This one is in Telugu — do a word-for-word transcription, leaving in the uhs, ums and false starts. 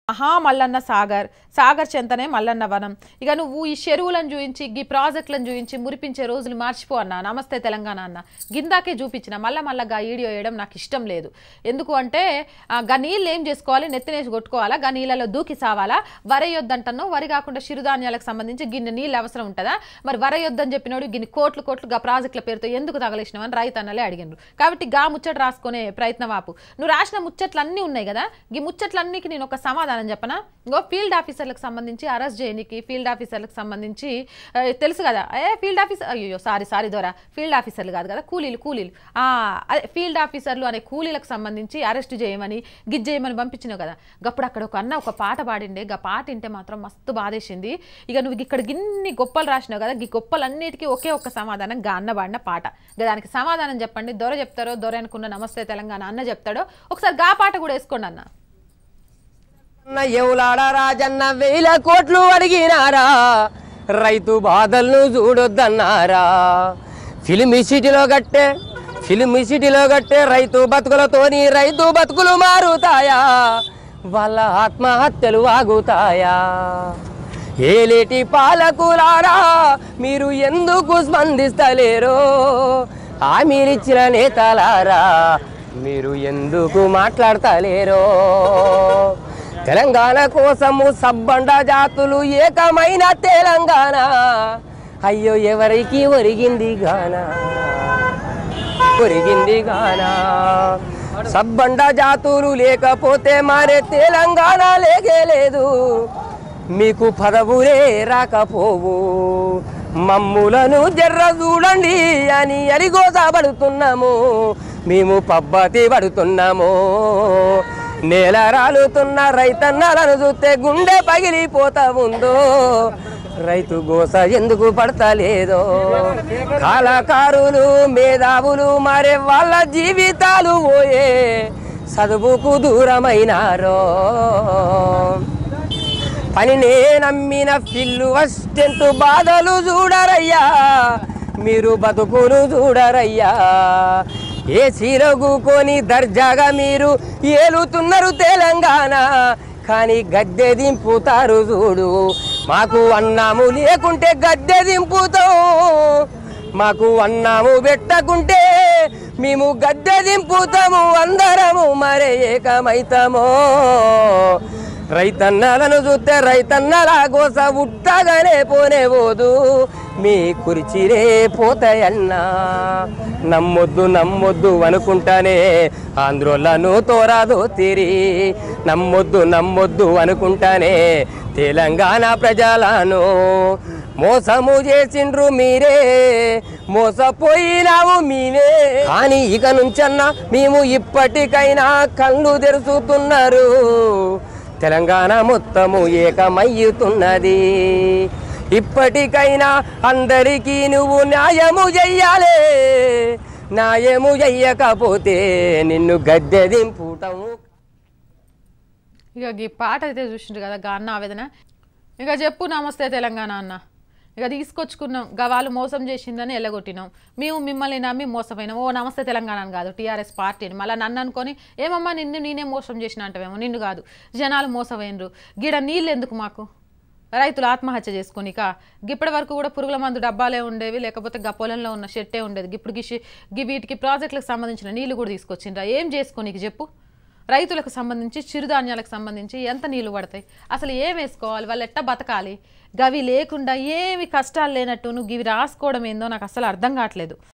మహా మల్లన్న సాగర్ సాగర్ చెంతనే మల్లన్న వనం ఇక నువ్వు ఈ చెరువులను చూయించి ఈ ప్రాజెక్టులను చూయించి మురిపించే రోజులు మార్చిపో అన్న నమస్తే తెలంగాణ అన్న గిందాకే చూపించిన మళ్ళా మళ్ళా గా వీడియో వేయడం నాకు ఇష్టం లేదు ఎందుకు అంటే గా నీళ్ళు ఏం చేసుకోవాలి నెత్తినేసి కొట్టుకోవాలా గా నీళ్ళలో దూకి సావాలా వరయొద్దంటనో వరి కాకుండా చిరుధాన్యాలకు సంబంధించి గిన్నె నీళ్ళు అవసరం ఉంటుందా మరి వరయొద్దని చెప్పినోడు గిన్ని కోట్లు కోట్లు గా ప్రాజెక్టుల పేరుతో ఎందుకు తగలేసినావని రైతన్నలే అడిగినారు కాబట్టి గా ముచ్చట రాసుకునే ప్రయత్నం ఆపు నువ్వు రాసిన ముచ్చట్లు అన్నీ ఉన్నాయి కదా ఈ ముచ్చట్లన్నీకి నేను ఒక సమాధానం చెప్పనా ఇంకో ఫీల్డ్ ఆఫీసర్లకు సంబంధించి అరెస్ట్ చేయడానికి ఫీల్డ్ ఆఫీసర్లకు సంబంధించి తెలుసు కదా ఏ ఫీల్డ్ ఆఫీసర్ అయ్యో సారీ సారీ ద్వారా ఫీల్డ్ ఆఫీసర్లు కాదు కదా కూలీలు కూలీలు అదే ఫీల్డ్ ఆఫీసర్లు అనే కూలీలకు సంబంధించి అరెస్ట్ చేయమని గిజ్ చేయమని పంపించినావు కదా గప్పుడు అక్కడ ఒక అన్న ఒక పాట పాడిండే గా పాట వింటే మాత్రం మస్తు బాధేసింది ఇక నువ్వు ఇక్కడ గిన్ని గొప్పలు రాసినావు కదా ఈ గొప్పలన్నిటికీ ఒకే ఒక్క సమాధానం గా అన్న పాడిన పాట దానికి సమాధానం చెప్పండి దొర చెప్తారో దొర అనుకున్న నమస్తే తెలంగాణ అన్న చెప్తాడో ఒకసారి గా పాట కూడా వేసుకోండి అన్న ఎవలాడ రాజన్న వేల కోట్లు అడిగినారా రైతు బాధలను చూడొద్దన్నారా ఫిల్మ్ సిటీలో గట్టే ఫిల్మ్ సిటీలో గట్టే రైతు బతుకులతోని రైతు బతుకులు మారుతాయా వాళ్ళ ఆత్మహత్యలు ఆగుతాయా ఏలేటి పాలకులారా మీరు ఎందుకు స్పందిస్తలేరో హామీలిచ్చిన నేతలారా మీరు ఎందుకు మాట్లాడతలేరో తెలంగాణ కోసము సబ్బండ జాతులు ఏకమైన తెలంగాణ అయ్యో ఎవరికి ఒరిగింది గానా ఒరిగింది గానా సబ్బండ జాతులు లేకపోతే మారే తెలంగాణ లేగలేదు మీకు పదవులే రాకపోవు మమ్ములను జర్ర చూడండి అని అరిగోసపడుతున్నాము మేము పబ్బతి పడుతున్నాము నేల రాలుతున్న రైతన్నలను చూస్తే గుండె పగిలిపోతా ఉందో రైతు గోస ఎందుకు పడతలేదో కళాకారులు మేధావులు మారే వాళ్ళ జీవితాలు పోయే చదువుకు దూరమైనారో పనినే నమ్మిన ఫిల్లు అసిస్టెంట్ బాధలు చూడరయ్యా మీరు బతుకులు చూడరయ్యా ఏ చీరగుకొని దర్జాగా మీరు ఏలుతున్నారు తెలంగాణ కానీ గద్దె దింపుతారు చూడు మాకు అన్నాము లేకుంటే గద్దె దింపుతాం మాకు అన్నాము పెట్టకుంటే మేము గద్దె దింపుతాము అందరము మరే ఏకమైతామో రైతన్నలను చూస్తే రైతన్నల గోస ఉట్టగానే పోనే పోదు మీ కుర్చీలే పోతాయన్నా నమ్మొద్దు నమ్మొద్దు అనుకుంటానే ఆంధ్రోళ్ళను తోరాదో తీరి నమ్మొద్దు నమ్మొద్దు అనుకుంటానే తెలంగాణ ప్రజలను మోసము చేసిండ్రు మీరే మోసపోయినావు మీనే కానీ ఇక నుంచన్నా మేము ఇప్పటికైనా కళ్ళు తెరుచుతున్నారు తెలంగాణ మొత్తము ఏకమయ్యుతున్నది ఇప్పటికైనా అందరికీ నువ్వు న్యాయము చెయ్యాలే న్యాయము చెయ్యకపోతే నిన్ను గద్దె దింపుటము ఇక ఈ పాట అయితే చూసిండ్రు కదా గా అన్న ఆవేదన ఇక చెప్పు నమస్తే తెలంగాణ అన్న ఇక తీసుకొచ్చుకున్నాం గవాళ్ళు మోసం చేసిందని ఎల్లగొట్టినాం మేము మిమ్మల్ని నమ్మి మోసపోయినాం ఓ నమస్తే తెలంగాణ అని కాదు టీఆర్ఎస్ పార్టీని మళ్ళీ నన్ను అనుకొని ఏమమ్మా నిన్ను నేనే మోసం చేసిన అంటావేమో నిన్ను కాదు జనాలు మోసపోయినరు గిడ నీళ్ళు ఎందుకు మాకు రైతులు ఆత్మహత్య చేసుకుని ఇక ఇప్పటి వరకు కూడా పురుగుల మందు డబ్బాలే ఉండేవి లేకపోతే గా పొలంలో ఉన్న షెట్టే ఉండేది ఇప్పుడు గిషి గి వీటికి ప్రాజెక్టులకు సంబంధించిన నీళ్లు కూడా తీసుకొచ్చిండ్రా ఏం చేసుకోనికి చెప్పు రైతులకు సంబంధించి చిరుధాన్యాలకు సంబంధించి ఎంత నీళ్లు పడతాయి అసలు ఏం వేసుకోవాలి వాళ్ళు ఎట్టా బతకాలి గవి లేకుండా ఏమి కష్టాలు లేనట్టు నువ్వు ఇవి రాసుకోవడం ఏందో నాకు అసలు అర్థం కావట్లేదు